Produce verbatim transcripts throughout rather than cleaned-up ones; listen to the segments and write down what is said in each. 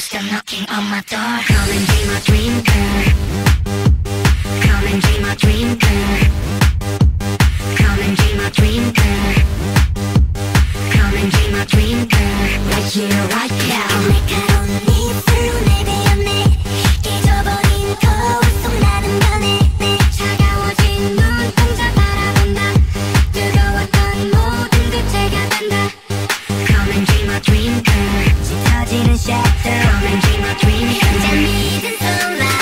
stop knocking on my door. Come and be my dream girl. Come and be my dream girl. Come and be my dream girl. Come and be my dream girl. Right here, right now. 날카로운 입술로 날 베었네. 깨져버린 거울 속 나는 변해. 차가워진 눈동자 바라본다. 뜨거웠던 모든 그체가 된다. Come and be my dream girl. 짙어지는 shadow. Come and be my dream girl. 난 믿은 sunlight.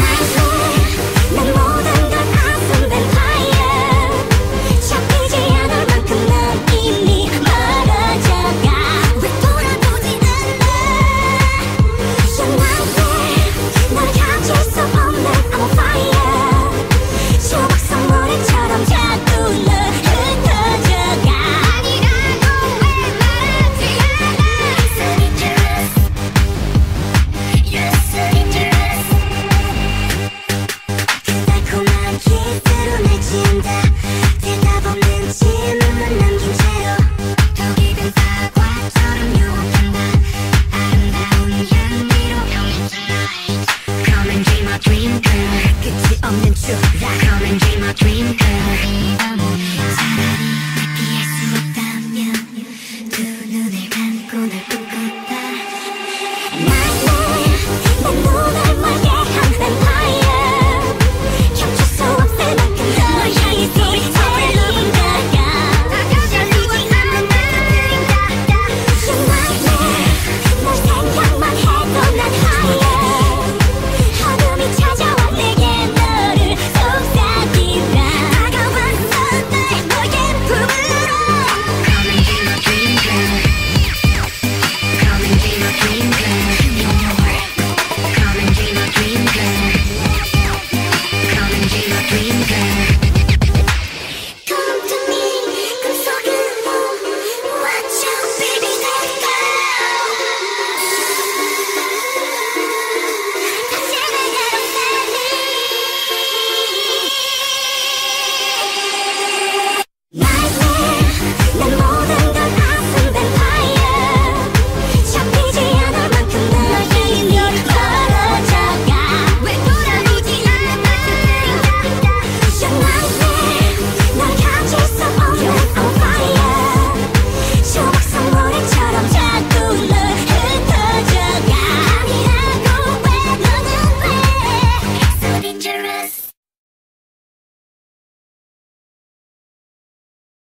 난 모든 걸 아픈 vampire. 잡히지 않을 만큼 난 이미 멀어져가. 왜 돌아보지 않아? 연한데 널 가질 수 없는 I'm on fire. 조각 선물처럼 자꾸 널 흩어져가. 아니라고 왜 말하지 않아? So dangerous. You're so dangerous. 그 달콤한 키스로 날 지운다. 대답 없는 질문만 남긴 채로 더 깊은 사과처럼 유혹한다. 아름다운 향기로 병이 tonight. Come and be my dream girl. 끝이 없는 추락. Come and be my dream girl. 차라리 날 피할 수 없다면 두 눈을 감고 날 꿈꿨다. Nightmare, 난 눈을 멀게 한 vampire. 겹칠 수 없을 만큼 널 향해 소리를 누군가가 다가가지 않는 나를 들인다. You're nightmare, 널 생각만 해도 난 higher. 어둠이 찾아와 내게 너를 속삭이라. 다가왔어 날 너의 품으로. Come and be my dream girl. Come and be my dream girl.